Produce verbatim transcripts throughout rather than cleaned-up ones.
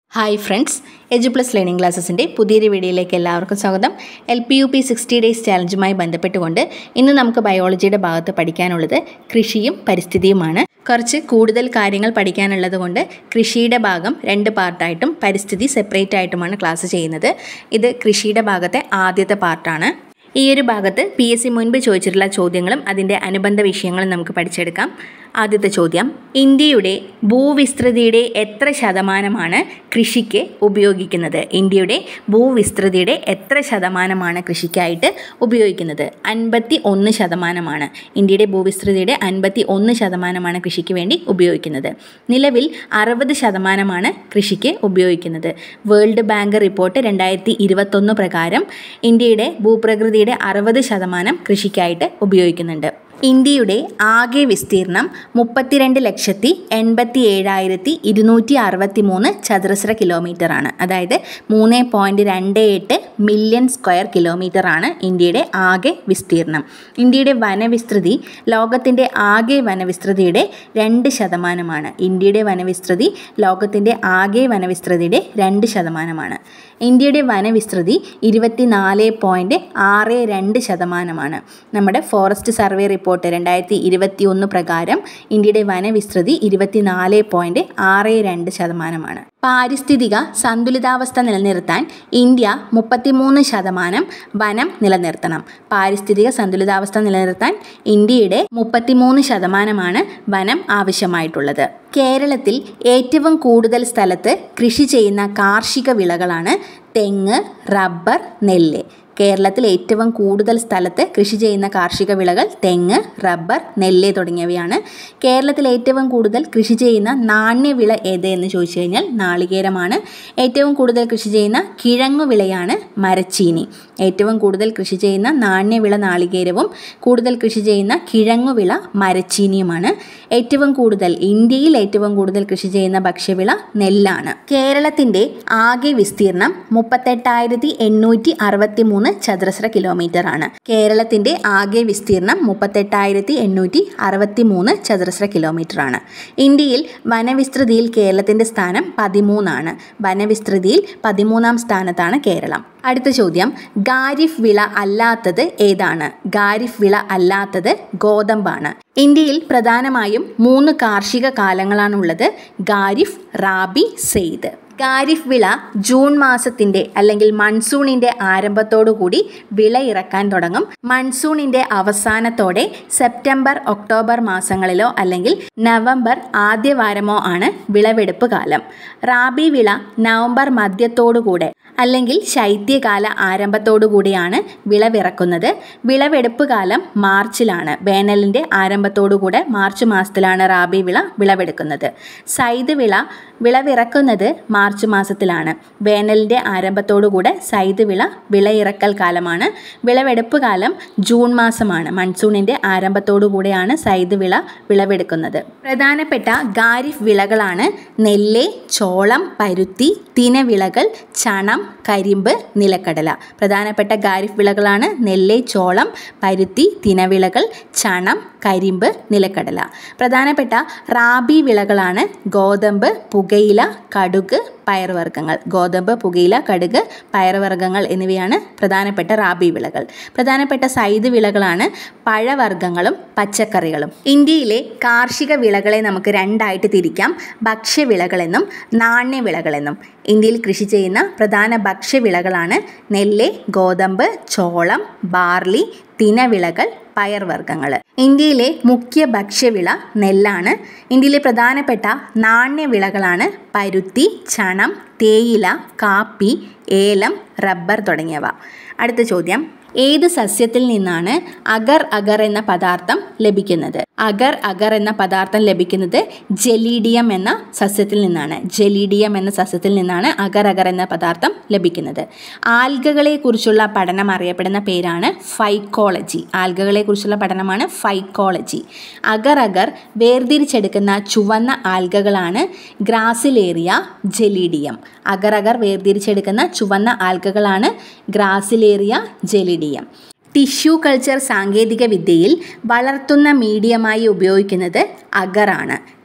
Hi friends, Edu plus learning ക്ലാസ്സസിൻ്റെ പുതിയൊരു വീഡിയോയിലേക്ക് എല്ലാവർക്കും സ്വാഗതം. L P U P sixty days ചാലഞ്ചുമായി ബന്ധപ്പെട്ടുകൊണ്ട് ഇന്ന് നമുക്ക് ബയോളജിയുടെ ഭാഗത്ത് പഠിക്കാനുള്ളത് കൃഷിയും പരിസ്ഥിതിയുമാണ്. കുറച്ച് കൂടുതൽ കാര്യങ്ങൾ പഠിക്കാനുള്ളത് കൊണ്ട് കൃഷിയുടെ ഭാഗം രണ്ട് പാർട്ടായിട്ടും പരിസ്ഥിതി സെപ്പറേറ്റ് ആയിട്ടുമാണ് ക്ലാസ് ചെയ്യുന്നത്. ഇത് കൃഷിയുടെ ഭാഗത്തെ ആദ്യത്തെ പാർട്ടാണ്. ഈ ഒരു ഭാഗത്ത് പി എസ് സി മുൻപ് ചോദിച്ചിട്ടുള്ള ചോദ്യങ്ങളും അതിൻ്റെ അനുബന്ധ വിഷയങ്ങളും നമുക്ക് പഠിച്ചെടുക്കാം. ആദ്യത്തെ ചോദ്യം, ഇന്ത്യയുടെ ഭൂവിസ്തൃതിയുടെ എത്ര ശതമാനമാണ് കൃഷിക്ക് ഉപയോഗിക്കുന്നത്? ഇന്ത്യയുടെ ഭൂവിസ്തൃതിയുടെ എത്ര ശതമാനമാണ് കൃഷിക്കായിട്ട് ഉപയോഗിക്കുന്നത്? അൻപത്തി ഒന്ന് ശതമാനമാണ്. ഇന്ത്യയുടെ ഭൂവിസ്തൃതിയുടെ അൻപത്തി ഒന്ന് ശതമാനമാണ് കൃഷിക്ക് വേണ്ടി ഉപയോഗിക്കുന്നത്. നിലവിൽ അറുപത് ശതമാനമാണ് കൃഷിക്ക് ഉപയോഗിക്കുന്നത്. വേൾഡ് ബാങ്ക് റിപ്പോർട്ട് രണ്ടായിരത്തി ഇരുപത്തൊന്ന് പ്രകാരം ഇന്ത്യയുടെ ഭൂപ്രകൃതിയുടെ അറുപത് ശതമാനം കൃഷിക്കായിട്ട് ഉപയോഗിക്കുന്നുണ്ട്. ഇന്ത്യയുടെ ആകെ വിസ്തീർണം മുപ്പത്തിരണ്ട് ലക്ഷത്തി എൺപത്തി ഏഴായിരത്തി ഇരുന്നൂറ്റി അറുപത്തി മൂന്ന് ചതുരശ്ര കിലോമീറ്റർ ആണ്. അതായത് മൂന്ന് പോയിൻറ്റ് രണ്ട് എട്ട് മില്യൺ സ്ക്വയർ കിലോമീറ്റർ ആണ് ഇന്ത്യയുടെ ആകെ വിസ്തീർണം. ഇന്ത്യയുടെ വനവിസ്തൃതി ലോകത്തിൻ്റെ ആകെ വനവിസ്തൃതിയുടെ രണ്ട് ശതമാനമാണ്. ഇന്ത്യയുടെ വനവിസ്തൃതി ലോകത്തിൻ്റെ ആകെ വനവിസ്തൃതിയുടെ രണ്ട് ശതമാനമാണ്. ഇന്ത്യയുടെ വനവിസ്തൃതി ഇരുപത്തി നാല് പോയിൻറ്റ് ആറ് രണ്ട് ശതമാനമാണ്. നമ്മുടെ ഫോറസ്റ്റ് സർവേ റിപ്പോർട്ട് രണ്ടായിരത്തി ഇരുപത്തി ഒന്ന് പ്രകാരം ഇന്ത്യയുടെ വനവിസ്തൃതി ഇരുപത്തി നാല് പോയിൻറ്റ് ആറ് രണ്ട് ശതമാനമാണ്. പാരിസ്ഥിതിക സന്തുലിതാവസ്ഥ നിലനിർത്താൻ ഇന്ത്യ മുപ്പത്തിമൂന്ന് ശതമാനം വനം നിലനിർത്തണം. പാരിസ്ഥിതിക സന്തുലിതാവസ്ഥ നിലനിർത്താൻ ഇന്ത്യയുടെ മുപ്പത്തിമൂന്ന് ശതമാനമാണ് വനം ആവശ്യമായിട്ടുള്ളത്. കേരളത്തിൽ ഏറ്റവും കൂടുതൽ സ്ഥലത്ത് കൃഷി ചെയ്യുന്ന കാർഷിക വിളകളാണ് തെങ്ങ്, റബ്ബർ, നെല്ല്. കേരളത്തിൽ ഏറ്റവും കൂടുതൽ സ്ഥലത്ത് കൃഷി ചെയ്യുന്ന കാർഷിക വിളകൾ തെങ്ങ്, റബ്ബർ, നെല്ല് തുടങ്ങിയവയാണ്. കേരളത്തിൽ ഏറ്റവും കൂടുതൽ കൃഷി ചെയ്യുന്ന നാണ്യവിള ഏത് എന്ന് ചോദിച്ചു കഴിഞ്ഞാൽ നാളികേരമാണ്. ഏറ്റവും കൂടുതൽ കൃഷി ചെയ്യുന്ന കിഴങ്ങുവിളയാണ് മരച്ചീനി. ഏറ്റവും കൂടുതൽ കൃഷി ചെയ്യുന്ന നാണ്യവിള നാളികേരവും കൂടുതൽ കൃഷി ചെയ്യുന്ന കിഴങ്ങുവിള മരച്ചീനിയുമാണ്. ഏറ്റവും കൂടുതൽ ഇന്ത്യയിൽ ഏറ്റവും കൂടുതൽ കൃഷി ചെയ്യുന്ന ഭക്ഷ്യവിള നെല്ലാണ്. കേരളത്തിൻ്റെ ആകെ വിസ്തീർണം മുപ്പത്തെട്ടായിരത്തി എണ്ണൂറ്റി അറുപത്തി മൂന്ന് ചതുരശ്ര കിലോമീറ്റർ ആണ്. കേരളത്തിന്റെ ആകെ വിസ്തീർണം മുപ്പത്തെട്ടായിരത്തി എണ്ണൂറ്റി അറുപത്തി മൂന്ന് ചതുരശ്ര കിലോമീറ്റർ ആണ്. ഇന്ത്യയിൽ വനവിസ്തൃതിയിൽ കേരളത്തിന്റെ സ്ഥാനം പതിമൂന്നാണ്. വനവിസ്തൃതിയിൽ പതിമൂന്നാം സ്ഥാനത്താണ് കേരളം. അടുത്ത ചോദ്യം, ഖാരിഫ് വിള അല്ലാത്തത് ഏതാണ്? ഖാരിഫ് വിള അല്ലാത്തത് ഗോതമ്പാണ്. ഇന്ത്യയിൽ പ്രധാനമായും മൂന്ന് കാർഷിക കാലങ്ങളാണുള്ളത്: ഖാരിഫ്, റാബി, സെയ്ദ്. ഖാരിഫ് വിള ജൂൺ മാസത്തിൻ്റെ അല്ലെങ്കിൽ മൺസൂണിൻ്റെ ആരംഭത്തോടുകൂടി വിള ഇറക്കാൻ തുടങ്ങും. മൺസൂണിൻ്റെ അവസാനത്തോടെ സെപ്റ്റംബർ ഒക്ടോബർ മാസങ്ങളിലോ അല്ലെങ്കിൽ നവംബർ ആദ്യവാരമോ ആണ് വിളവെടുപ്പ് കാലം. റാബി വിള നവംബർ മധ്യത്തോടുകൂടെ അല്ലെങ്കിൽ ശൈത്യകാല ആരംഭത്തോടുകൂടിയാണ് വിളവിറക്കുന്നത്. വിളവെടുപ്പ് കാലം മാർച്ചിലാണ്. വേനലിൻ്റെ ആരംഭത്തോടുകൂടെ മാർച്ച് മാസത്തിലാണ് റാബി വിള വിളവെടുക്കുന്നത്. സൈദ് വിള വിളവിറക്കുന്നത് മാർച്ച് മാസത്തിലാണ്. വേനലിൻ്റെ ആരംഭത്തോടുകൂടെ സൈദ് വിള വിളയിറക്കൽ കാലമാണ്. വിളവെടുപ്പ് കാലം ജൂൺ മാസമാണ്. മൺസൂണിൻ്റെ ആരംഭത്തോടുകൂടെയാണ് സൈദ് വിള വിളവെടുക്കുന്നത്. പ്രധാനപ്പെട്ട ഖാരിഫ് വിളകളാണ് നെല്ല്, ചോളം, പരുത്തി, തിനവിളകൾ, ചണം, കരിമ്പ്, നിലക്കടല. പ്രധാനപ്പെട്ട ഖാരിഫ് വിളകളാണ് നെല്ല്, ചോളം, പരുത്തി, തിനവിളകൾ, ചണം, കരിമ്പ്, നിലക്കടല. പ്രധാനപ്പെട്ട റാബി വിളകളാണ് ഗോതമ്പ്, പുകയില, കടുക്, പയറുവർഗ്ഗങ്ങൾ. ഗോതമ്പ്, പുകയില, കടുക്, പയറുവർഗ്ഗങ്ങൾ എന്നിവയാണ് പ്രധാനപ്പെട്ട റാബി വിളകൾ. പ്രധാനപ്പെട്ട സൈദ് വിളകളാണ് പഴവർഗ്ഗങ്ങളും പച്ചക്കറികളും. ഇന്ത്യയിലെ കാർഷിക വിളകളെ നമുക്ക് രണ്ടായിട്ട് തിരിക്കാം: ഭക്ഷ്യവിളകളെന്നും നാണ്യവിളകളെന്നും. ഇന്ത്യയിൽ കൃഷി ചെയ്യുന്ന പ്രധാന ഭക്ഷ്യവിളകളാണ് നെല്ല്, ഗോതമ്പ്, ചോളം, ബാർലി, തിനവിളകൾ, പയർവർഗ്ഗങ്ങൾ. ഇന്ത്യയിലെ മുഖ്യ ഭക്ഷ്യവിള നെല്ലാണ്. ഇന്ത്യയിലെ പ്രധാനപ്പെട്ട നാണ്യവിളകളാണ് പരുത്തി, ചണം, തേയില, കാപ്പി, ഏലം, റബ്ബർ തുടങ്ങിയവ. അടുത്ത ചോദ്യം, ഏത് സസ്യത്തിൽ നിന്നാണ് അഗർ അഗർ എന്ന പദാർത്ഥം ലഭിക്കുന്നത്? അഗർ അഗർ എന്ന പദാർത്ഥം ലഭിക്കുന്നത് ജെലീഡിയം എന്ന സസ്യത്തിൽ നിന്നാണ്. ജെലീഡിയം എന്ന സസ്യത്തിൽ നിന്നാണ് അഗർ അഗർ എന്ന പദാർത്ഥം ലഭിക്കുന്നത്. ആൽഗകളെ കുറിച്ചുള്ള പഠനം അറിയപ്പെടുന്ന പേരാണ് ഫൈക്കോളജി. ആൽഗകളെ കുറിച്ചുള്ള പഠനമാണ് ഫൈക്കോളജി. അഗർ അഗർ വേർതിരിച്ചെടുക്കുന്ന ചുവന്ന ആൽഗകളാണ് ഗ്രാസിലേറിയ, ജെലീഡിയം. അഗർ അഗർ വേർതിരിച്ചെടുക്കുന്ന ചുവന്ന ആൽഗകളാണ് ഗ്രാസിലേറിയ, ജെലീഡിയം. ടിഷ്യൂ കൾച്ചർ സാങ്കേതിക വിദ്യയിൽ വളർത്തുന്ന മീഡിയമായി ഉപയോഗിക്കുന്നത് അഗറാണ്.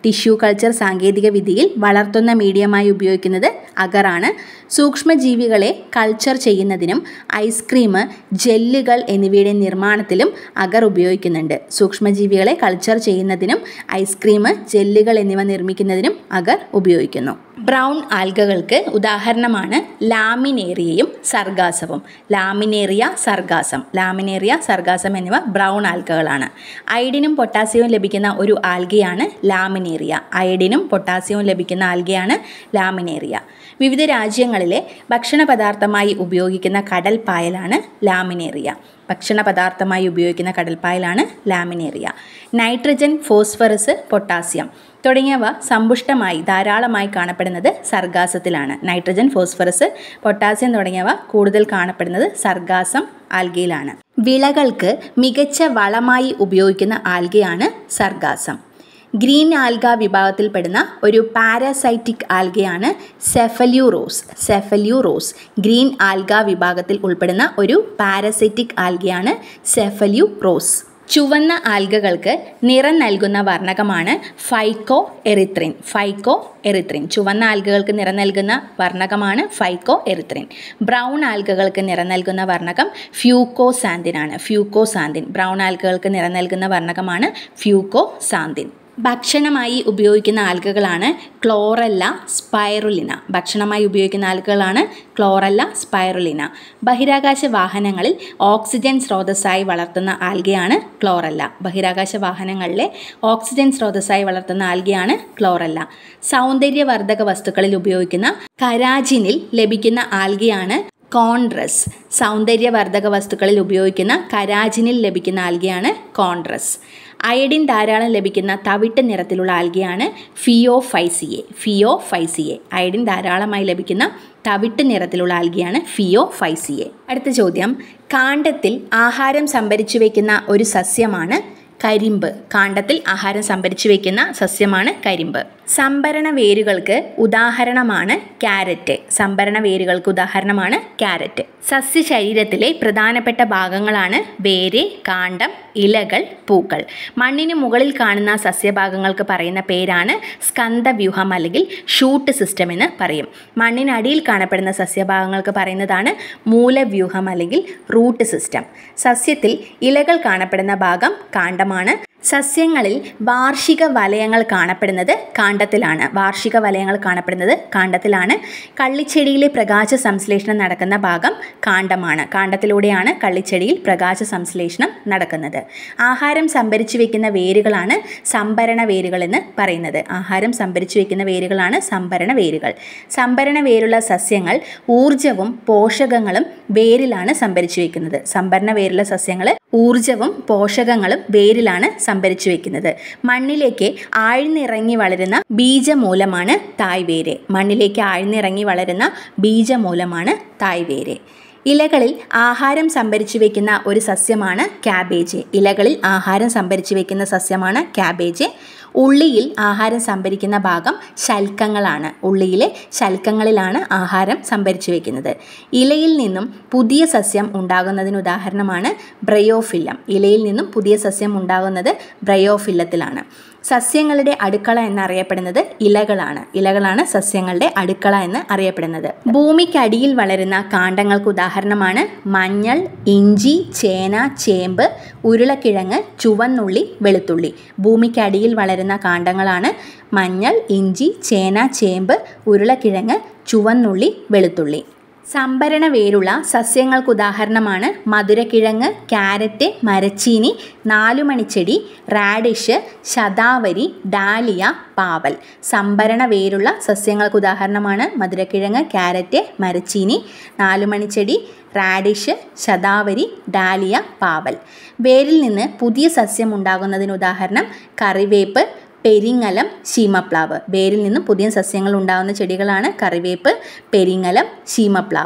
ടിഷ്യൂ കൾച്ചർ സാങ്കേതിക വിദ്യയിൽ വളർത്തുന്ന മീഡിയമായി ഉപയോഗിക്കുന്നത് അഗറാണ്. സൂക്ഷ്മജീവികളെ കൾച്ചർ ചെയ്യുന്നതിനും ഐസ്ക്രീം, ജെല്ലുകൾ എന്നിവയുടെ നിർമ്മാണത്തിലും അഗർ ഉപയോഗിക്കുന്നുണ്ട്. സൂക്ഷ്മജീവികളെ കൾച്ചർ ചെയ്യുന്നതിനും ഐസ്ക്രീം, ജെല്ലുകൾ എന്നിവ നിർമ്മിക്കുന്നതിനും അഗർ ഉപയോഗിക്കുന്നു. ബ്രൗൺ ആൽഗകൾക്ക് ഉദാഹരണമാണ് ലാമിനേറിയയും സർഗാസവും. ലാമിനേറിയ, സർഗാസം ലാമിനേറിയ സർഗാസം എന്നിവ ബ്രൗൺ ആൽഗകളാണ്. അയഡിനും പൊട്ടാസ്യവും ലഭിക്കുന്ന ഒരു ആൽഗയാണ് ലാമിനേറിയ. അയഡിനും പൊട്ടാസ്യവും ലഭിക്കുന്ന ആൽഗയാണ് ലാമിനേറിയ. വിവിധ രാജ്യങ്ങളിലെ ഭക്ഷണ പദാർത്ഥമായി ഉപയോഗിക്കുന്ന കടൽ പായലാണ് ലാമിനേറിയ. ഭക്ഷണ പദാർത്ഥമായി ഉപയോഗിക്കുന്ന കടൽപ്പായലാണ് ലാമിനേറിയ. നൈട്രജൻ, ഫോസ്ഫറസ്, പൊട്ടാസ്യം തുടങ്ങിയവ സമ്പുഷ്ടമായി ധാരാളമായി കാണപ്പെടുന്നത് സർഗാസത്തിലാണ്. നൈട്രജൻ, ഫോസ്ഫറസ്, പൊട്ടാസ്യം തുടങ്ങിയവ കൂടുതൽ കാണപ്പെടുന്നത് സർഗാസം ആൽഗയിലാണ്. വിളകൾക്ക് മികച്ച വളമായി ഉപയോഗിക്കുന്ന ആൽഗയാണ് സർഗാസം. ഗ്രീൻ ആൽഗ വിഭാഗത്തിൽപ്പെടുന്ന ഒരു പാരാസൈറ്റിക് ആൽഗയാണ് സെഫല്യൂറോസ്. സെഫല്യൂറോസ് ഗ്രീൻ ആൽഗ വിഭാഗത്തിൽ ഉൾപ്പെടുന്ന ഒരു പാരാസൈറ്റിക് ആൽഗയാണ് സെഫല്യൂറോസ്. ചുവന്ന ആൽഗകൾക്ക് നിറം നൽകുന്ന വർണ്ണകമാണ് ഫൈക്കോ എറിത്രിൻ. ഫൈക്കോ എറിത്രിൻ ചുവന്ന ആൽഗകൾക്ക് നിറം നൽകുന്ന വർണ്ണകമാണ് ഫൈക്കോ എറിത്രിൻ. ബ്രൗൺ ആൽഗകൾക്ക് നിറം നൽകുന്ന വർണ്ണകം ഫ്യൂക്കോസാന്തിൻ ആണ്. ഫ്യൂക്കോസാന്തിൻ ബ്രൗൺ ആൽഗകൾക്ക് നിറം നൽകുന്ന വർണ്ണകമാണ് ഫ്യൂക്കോസാന്തിൻ. ഭക്ഷണമായി ഉപയോഗിക്കുന്ന ആൽഗകളാണ് ക്ലോറല്ല, സ്പൈറുലിന. ഭക്ഷണമായി ഉപയോഗിക്കുന്ന ആൽഗകളാണ് ക്ലോറല്ല, സ്പൈറുലിന. ബഹിരാകാശ വാഹനങ്ങളിൽ ഓക്സിജൻ സ്രോതസ്സായി വളർത്തുന്ന ആൽഗയാണ് ക്ലോറല്ല. ബഹിരാകാശ വാഹനങ്ങളിലെ ഓക്സിജൻ സ്രോതസ്സായി വളർത്തുന്ന ആൽഗയാണ് ക്ലോറല്ല. സൗന്ദര്യവർദ്ധക വസ്തുക്കളിൽ ഉപയോഗിക്കുന്ന കരാജിനിൽ ലഭിക്കുന്ന ആൽഗയാണ് കോൺഡ്രസ്. സൗന്ദര്യവർദ്ധക വസ്തുക്കളിൽ ഉപയോഗിക്കുന്ന കരാജിനിൽ ലഭിക്കുന്ന ആൽഗയാണ് കോൺഡ്രസ്. അയഡിൻ ധാരാളം ലഭിക്കുന്ന തവിട്ട് നിറത്തിലുള്ള ആൽഗയാണ് ഫിയോഫൈസിയെ. ഫിയോഫൈസിയെ അയഡിൻ ധാരാളമായി ലഭിക്കുന്ന തവിട്ട് നിറത്തിലുള്ള ആൽഗയാണ് ഫിയോഫൈസിയെ. അടുത്ത ചോദ്യം, കാണ്ഡത്തിൽ ആഹാരം സംഭരിച്ചു വയ്ക്കുന്ന ഒരു സസ്യമാണ് കരിമ്പ്. കാണ്ഡത്തിൽ ആഹാരം സംഭരിച്ചു വയ്ക്കുന്ന സസ്യമാണ് കരിമ്പ്. സംഭരണ വേരുകൾക്ക് ഉദാഹരണമാണ് ക്യാരറ്റ്. സംഭരണ വേരുകൾക്ക് ഉദാഹരണമാണ് ക്യാരറ്റ്. സസ്യശരീരത്തിലെ പ്രധാനപ്പെട്ട ഭാഗങ്ങളാണ് വേര്, കാണ്ഡം, ഇലകൾ, പൂക്കൾ. മണ്ണിന് മുകളിൽ കാണുന്ന സസ്യഭാഗങ്ങൾക്ക് പറയുന്ന പേരാണ് സ്കന്ധവ്യൂഹം അല്ലെങ്കിൽ ഷൂട്ട് സിസ്റ്റം എന്ന് പറയും. മണ്ണിനടിയിൽ കാണപ്പെടുന്ന സസ്യഭാഗങ്ങൾക്ക് പറയുന്നതാണ് മൂലവ്യൂഹം അല്ലെങ്കിൽ റൂട്ട് സിസ്റ്റം. സസ്യത്തിൽ ഇലകൾ കാണപ്പെടുന്ന ഭാഗം കാണ്ഡമാണ്. സസ്യങ്ങളിൽ വാർഷിക വലയങ്ങൾ കാണപ്പെടുന്നത് കാണ്ഡത്തിലാണ്. വാർഷിക വലയങ്ങൾ കാണപ്പെടുന്നത് കാണ്ഡത്തിലാണ്. കള്ളിച്ചെടിയിലെ പ്രകാശ സംശ്ലേഷണം നടക്കുന്ന ഭാഗം കാണ്ഡമാണ്. കാണ്ഡത്തിലൂടെയാണ് കള്ളിച്ചെടിയിൽ പ്രകാശ സംശ്ലേഷണം നടക്കുന്നത്. ആഹാരം സംഭരിച്ചു വയ്ക്കുന്ന വേരുകളാണ് സംഭരണ വേരുകൾ എന്ന് പറയുന്നത്. ആഹാരം സംഭരിച്ചു വയ്ക്കുന്ന വേരുകളാണ് സംഭരണ വേരുകൾ. സംഭരണ വേരുള്ള സസ്യങ്ങൾ ഊർജവും പോഷകങ്ങളും വേരിലാണ് സംഭരിച്ചു വയ്ക്കുന്നത്. സംഭരണ വേരുള്ള സസ്യങ്ങൾ ഊർജവും പോഷകങ്ങളും വേരിലാണ് സംഭരിച്ചു വയ്ക്കുന്നത്. മണ്ണിലേക്ക് ആഴ്ന്നിറങ്ങി വളരുന്ന ബീജമൂലമാണ് തായ്വേര്. മണ്ണിലേക്ക് ആഴ്ന്നിറങ്ങി വളരുന്ന ബീജമൂലമാണ് തായ്വേര്. ഇലകളിൽ ആഹാരം സംഭരിച്ചു വയ്ക്കുന്ന ഒരു സസ്യമാണ് ക്യാബേജ്. ഇലകളിൽ ആഹാരം സംഭരിച്ചു വയ്ക്കുന്ന സസ്യമാണ് ക്യാബേജ്. ഉള്ളിയിൽ ആഹാരം സംഭരിക്കുന്ന ഭാഗം ശൽക്കങ്ങളാണ്. ഉള്ളിയിലെ ശൽക്കങ്ങളിലാണ് ആഹാരം സംഭരിച്ചു വയ്ക്കുന്നത്. ഇലയിൽ നിന്നും പുതിയ സസ്യം ഉണ്ടാകുന്നതിന് ഉദാഹരണമാണ് ബ്രയോഫില്ലം. ഇലയിൽ നിന്നും പുതിയ സസ്യം ഉണ്ടാകുന്നത് ബ്രയോഫില്ലത്തിലാണ്. സസ്യങ്ങളുടെ അടുക്കള എന്നറിയപ്പെടുന്നത് ഇലകളാണ്. ഇലകളാണ് സസ്യങ്ങളുടെ അടുക്കള എന്ന് അറിയപ്പെടുന്നത്. ഭൂമിക്കടിയിൽ വളരുന്ന കാണ്ഡങ്ങൾക്ക് ഉദാഹരണമാണ് മഞ്ഞൾ, ഇഞ്ചി, ചേന, ചേമ്പ്, ഉരുളക്കിഴങ്ങ്, ചുവന്നുള്ളി, വെളുത്തുള്ളി. ഭൂമിക്കടിയിൽ വളരുന്ന കാണ്ഡങ്ങളാണ് മഞ്ഞൾ, ഇഞ്ചി, ചേന, ചേമ്പ്, ഉരുളക്കിഴങ്ങ്, ചുവന്നുള്ളി, വെളുത്തുള്ളി. സംഭരണ വേരുള്ള സസ്യങ്ങൾക്ക് ഉദാഹരണമാണ് മധുരക്കിഴങ്ങ്, ക്യാരറ്റ്, മരച്ചീനി, നാലുമണിച്ചെടി, റാഡിഷ്, ശതാവരി, ഡാലിയ, പാവൽ. സംഭരണ വേരുള്ള സസ്യങ്ങൾക്ക് ഉദാഹരണമാണ് മധുരക്കിഴങ്ങ്, ക്യാരറ്റ്, മരച്ചീനി, നാലുമണിച്ചെടി, റാഡിഷ്, ശതാവരി, ഡാലിയ, പാവൽ. വേരിൽ നിന്ന് പുതിയ സസ്യം ഉണ്ടാകുന്നതിന് ഉദാഹരണം കറിവേപ്പ്, പെരിങ്ങലം, ശീമപ്ലാവ്. വേരിൽ നിന്നും പുതിയ സസ്യങ്ങൾ ഉണ്ടാകുന്ന ചെടികളാണ് കറിവേപ്പ്, പെരിങ്ങലം, ശീമപ്ലാവ്.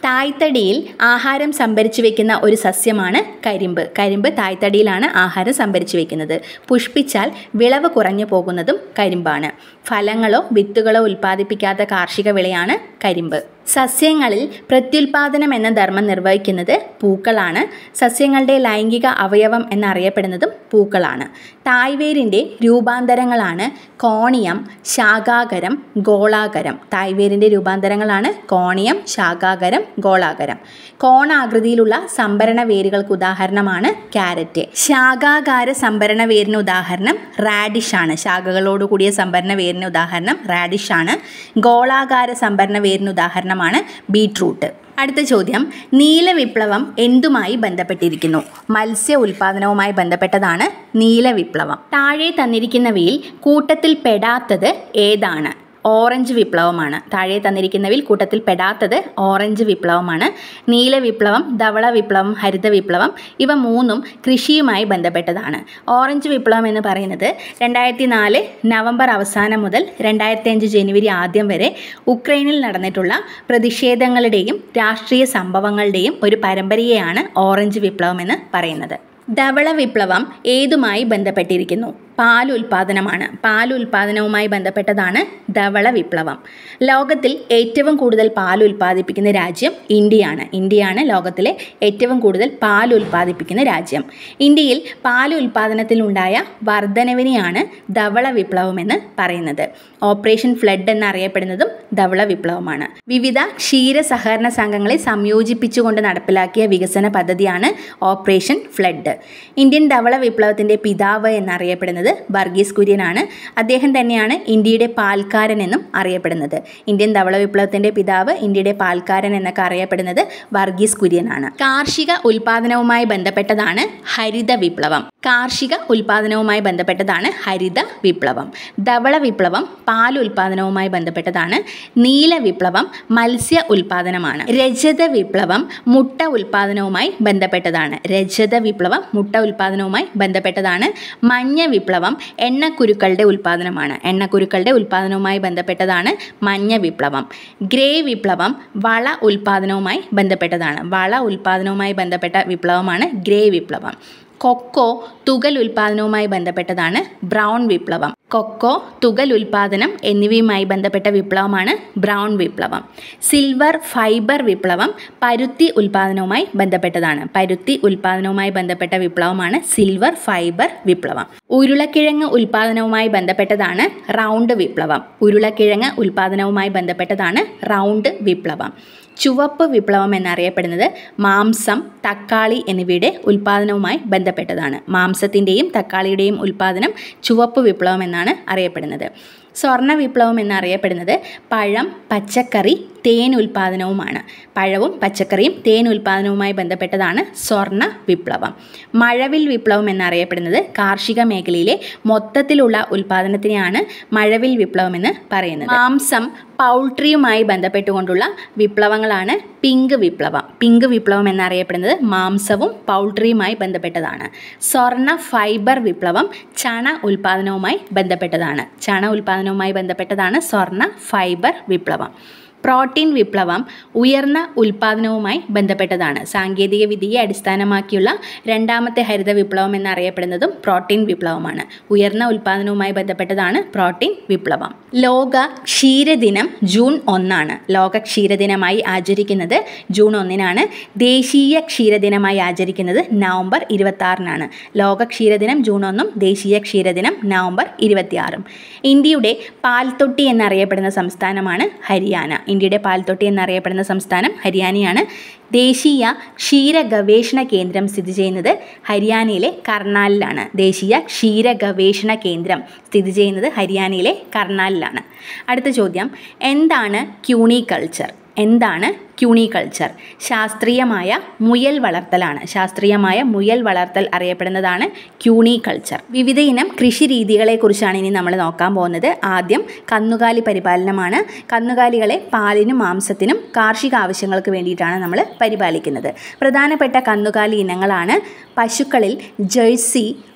തായ്തടിയിൽ ആഹാരം സംഭരിച്ചു വെക്കുന്ന ഒരു സസ്യമാണ് കരിമ്പ്. കരിമ്പ് തായ്തടിയിലാണ് ആഹാരം സംഭരിച്ചു വെക്കുന്നത്. പുഷ്പിച്ചാൽ വിളവ് കുറഞ്ഞു പോകുന്നതും കരിമ്പാണ്. ഫലങ്ങളോ വിത്തുകളോ ഉൽപ്പാദിപ്പിക്കാത്ത കാർഷിക വിളയാണ് കരിമ്പ്. സസ്യങ്ങളിൽ പ്രത്യുൽപാദനം എന്ന ധർമ്മം നിർവഹിക്കുന്നത് പൂക്കളാണ്. സസ്യങ്ങളുടെ ലൈംഗിക അവയവം എന്നറിയപ്പെടുന്നതും പൂക്കളാണ്. തായ്വേരിൻ്റെ രൂപാന്തരങ്ങളാണ് കോണിയം, ശാഖാകരം, ഗോളാകരം. തായ്വേരിൻ്റെ രൂപാന്തരങ്ങളാണ് കോണിയം, ശാഖാകരം, ഗോളാകരം. കോണാകൃതിയിലുള്ള സംഭരണ വേരുകൾക്ക് ഉദാഹരണമാണ് ക്യാരറ്റ്. ശാഖാകാര സംഭരണ വേരിന് ഉദാഹരണം റാഡിഷാണ്. ശാഖകളോട് കൂടിയ സംഭരണ വേരിന് ഉദാഹരണം റാഡിഷാണ്. ഗോളാകാര സംഭരണ വേരിന് ഉദാഹരണമാണ് ബീട്രൂട്ട്. അടുത്ത ചോദ്യം, നീലവിപ്ലവം എന്തുമായി ബന്ധപ്പെട്ടിരിക്കുന്നു? മത്സ്യ ഉൽപാദനവുമായി ബന്ധപ്പെട്ടതാണ് നീലവിപ്ലവം. താഴെ തന്നിരിക്കുന്നവയിൽ കൂട്ടത്തിൽ പെടാത്തത് ഏതാണ്? ഓറഞ്ച് വിപ്ലവമാണ്. താഴെ തന്നിരിക്കുന്നവയിൽ കൂട്ടത്തിൽ പെടാത്തത് ഓറഞ്ച് വിപ്ലവമാണ്. നീലവിപ്ലവം, ധവള വിപ്ലവം, ഹരിത വിപ്ലവം ഇവ മൂന്നും കൃഷിയുമായി ബന്ധപ്പെട്ടതാണ്. ഓറഞ്ച് വിപ്ലവം എന്ന് പറയുന്നത് രണ്ടായിരത്തി നാല് നവംബർ അവസാനം മുതൽ രണ്ടായിരത്തി അഞ്ച് ജനുവരി ആദ്യം വരെ ഉക്രൈനിൽ നടന്നിട്ടുള്ള പ്രതിഷേധങ്ങളുടെയും രാഷ്ട്രീയ സംഭവങ്ങളുടെയും ഒരു പരമ്പരയെയാണ് ഓറഞ്ച് വിപ്ലവം എന്ന് പറയുന്നത്. ധവള വിപ്ലവം ഏതുമായി ബന്ധപ്പെട്ടിരിക്കുന്നു? പാൽ ഉൽപാദനമാണ്. പാൽ ഉൽപാദനവുമായി ബന്ധപ്പെട്ടതാണ് ധവള വിപ്ലവം. ലോകത്തിൽ ഏറ്റവും കൂടുതൽ പാൽ ഉൽപ്പാദിപ്പിക്കുന്ന രാജ്യം ഇന്ത്യയാണ്. ഇന്ത്യയാണ് ലോകത്തിലെ ഏറ്റവും കൂടുതൽ പാൽ ഉൽപ്പാദിപ്പിക്കുന്ന രാജ്യം. ഇന്ത്യയിൽ പാൽ ഉൽപാദനത്തിലുണ്ടായ വർധനവിനെയാണ് ധവള വിപ്ലവം എന്ന് പറയുന്നത്. ഓപ്പറേഷൻ ഫ്ലഡ് എന്നറിയപ്പെടുന്നതും ധവള വിപ്ലവമാണ്. വിവിധ ക്ഷീര സഹകരണ സംഘങ്ങളെ സംയോജിപ്പിച്ചുകൊണ്ട് നടപ്പിലാക്കിയ വികസന പദ്ധതിയാണ് ഓപ്പറേഷൻ ഫ്ലഡ്. ഇന്ത്യൻ ധവള വിപ്ലവത്തിൻ്റെ പിതാവ് എന്നറിയപ്പെടുന്നത് വർഗീസ് കുര്യനാണ്. അദ്ദേഹം തന്നെയാണ് ഇന്ത്യയുടെ പാൽക്കാരൻ എന്നും അറിയപ്പെടുന്നത്. ഇന്ത്യൻ ധവള വിപ്ലവത്തിൻ്റെ പിതാവ്, ഇന്ത്യയുടെ പാൽക്കാരൻ എന്നൊക്കെ അറിയപ്പെടുന്നത് വർഗീസ് കുര്യനാണ്. കാർഷിക ഉൽപാദനവുമായി ബന്ധപ്പെട്ടതാണ് ഹരിത വിപ്ലവം. കാർഷിക ഉൽപാദനവുമായി ബന്ധപ്പെട്ടതാണ് ഹരിത വിപ്ലവം. ധവള വിപ്ലവം പാൽ ഉൽപാദനവുമായി ബന്ധപ്പെട്ടതാണ്. നീല വിപ്ലവം മത്സ്യ ഉൽപാദനമാണ്. രജത വിപ്ലവം മുട്ട ഉൽപാദനവുമായി ബന്ധപ്പെട്ടതാണ്. രജത വിപ്ലവം മുട്ട ഉൽപാദനവുമായി ബന്ധപ്പെട്ടതാണ്. മഞ്ഞ വിപ്ലവം എണ്ണക്കുരുക്കളുടെ ഉൽപാദനമാണ്. എണ്ണക്കുരുക്കളുടെ ഉൽപാദനവുമായി ബന്ധപ്പെട്ടതാണ് മഞ്ഞ വിപ്ലവം. ഗ്രേ വിപ്ലവം വള ഉൽപാദനവുമായി ബന്ധപ്പെട്ടതാണ്. വള ഉൽപാദനവുമായി ബന്ധപ്പെട്ട വിപ്ലവമാണ് ഗ്രേ വിപ്ലവം. കൊക്കോ തുകൽ ഉൽപാദനവുമായി ബന്ധപ്പെട്ടതാണ് ബ്രൗൺ വിപ്ലവം. കൊക്കോ, തുകൽ ഉൽപാദനം എന്നിവയുമായി ബന്ധപ്പെട്ട വിപ്ലവമാണ് ബ്രൗൺ വിപ്ലവം. സിൽവർ ഫൈബർ വിപ്ലവം പരുത്തി ഉൽപാദനവുമായി ബന്ധപ്പെട്ടതാണ്. പരുത്തി ഉൽപാദനവുമായി ബന്ധപ്പെട്ട വിപ്ലവമാണ് സിൽവർ ഫൈബർ വിപ്ലവം. ഉരുളക്കിഴങ്ങ് ഉൽപാദനവുമായി ബന്ധപ്പെട്ടതാണ് റൗണ്ട് വിപ്ലവം. ഉരുളക്കിഴങ്ങ് ഉൽപാദനവുമായി ബന്ധപ്പെട്ടതാണ് റൗണ്ട് വിപ്ലവം. ചുവപ്പ് വിപ്ലവം എന്നറിയപ്പെടുന്നത് മാംസം, തക്കാളി എന്നിവയുടെ ഉൽപാദനവുമായി ബന്ധപ്പെട്ടതാണ്. മാംസത്തിൻ്റെയും തക്കാളിയുടെയും ഉൽപാദനം ചുവപ്പ് വിപ്ലവം എന്നാണ് അറിയപ്പെടുന്നത്. സ്വർണ്ണ വിപ്ലവം എന്നറിയപ്പെടുന്നത് പഴം, പച്ചക്കറി, തേൻ ഉൽപാദനവുമാണ്. പഴവും പച്ചക്കറിയും തേൻ ഉൽപാദനവുമായി ബന്ധപ്പെട്ടതാണ് സ്വർണ്ണ വിപ്ലവം. മഴവിൽ വിപ്ലവം എന്നറിയപ്പെടുന്നത് കാർഷിക മേഖലയിലെ മൊത്തത്തിലുള്ള ഉൽപാദനത്തിനെയാണ് മഴവിൽ വിപ്ലവം എന്ന് പറയുന്നത്. മാംസം, പൗൾട്രിയുമായി ബന്ധപ്പെട്ടുകൊണ്ടുള്ള വിപ്ലവങ്ങളാണ് പിങ്ക് വിപ്ലവം. പിങ്ക് വിപ്ലവം എന്നറിയപ്പെടുന്നത് മാംസവും പൗൾട്രിയുമായി ബന്ധപ്പെട്ടതാണ്. സ്വർണ്ണ ഫൈബർ വിപ്ലവം ചണ ഉൽപാദനവുമായി ബന്ധപ്പെട്ടതാണ്. ചണ ഉൽപാദനവുമായി ബന്ധപ്പെട്ടതാണ് സ്വർണ്ണ ഫൈബർ വിപ്ലവം. പ്രോട്ടീൻ വിപ്ലവം ഉയർന്ന ഉൽപാദനവുമായി ബന്ധപ്പെട്ടതാണ്. സാങ്കേതിക വിദ്യയെ അടിസ്ഥാനമാക്കിയുള്ള രണ്ടാമത്തെ ഹരിത വിപ്ലവം എന്നറിയപ്പെടുന്നതും പ്രോട്ടീൻ വിപ്ലവമാണ്. ഉയർന്ന ഉൽപാദനവുമായി ബന്ധപ്പെട്ടതാണ് പ്രോട്ടീൻ വിപ്ലവം. ലോക ക്ഷീരദിനം ജൂൺ ഒന്നാണ്. ലോക ക്ഷീരദിനമായി ആചരിക്കുന്നത് ജൂൺ ഒന്നിനാണ്. ദേശീയ ക്ഷീരദിനമായി ആചരിക്കുന്നത് നവംബർ ഇരുപത്തി ആറിനാണ്. ലോക ക്ഷീരദിനം ജൂൺ ഒന്നും ദേശീയ ക്ഷീരദിനം നവംബർ ഇരുപത്തിയാറും. ഇന്ത്യയുടെ പാൽത്തൊട്ടി എന്നറിയപ്പെടുന്ന സംസ്ഥാനമാണ് ഹരിയാന. ഇന്ത്യയുടെ പാൽത്തൊട്ടി എന്നറിയപ്പെടുന്ന സംസ്ഥാനം ഹരിയാനയാണ്. ദേശീയ ക്ഷീര ഗവേഷണ കേന്ദ്രം സ്ഥിതി ചെയ്യുന്നത് ഹരിയാനയിലെ കർണാലിലാണ്. ദേശീയ ക്ഷീര ഗവേഷണ കേന്ദ്രം സ്ഥിതി ചെയ്യുന്നത് ഹരിയാനയിലെ കർണാലിലാണ്. അടുത്ത ചോദ്യം, എന്താണ് ക്യൂണിക്കൾച്ചർ? എന്താണ് ക്യൂണിക്കൾച്ചർ? ശാസ്ത്രീയമായ മുയൽ വളർത്തലാണ്. ശാസ്ത്രീയമായ മുയൽ വളർത്തൽ അറിയപ്പെടുന്നതാണ് ക്യൂണിക്കൾച്ചർ. വിവിധ ഇനം കൃഷി രീതികളെക്കുറിച്ചാണ് ഇനി നമ്മൾ നോക്കാൻ പോകുന്നത്. ആദ്യം കന്നുകാലി പരിപാലനമാണ്. കന്നുകാലികളെ പാലിനും മാംസത്തിനും കാർഷിക ആവശ്യങ്ങൾക്ക് വേണ്ടിയിട്ടാണ് നമ്മൾ പരിപാലിക്കുന്നത്. പ്രധാനപ്പെട്ട കന്നുകാലി ഇനങ്ങളാണ് പശുക്കളിൽ ജേഴ്സി,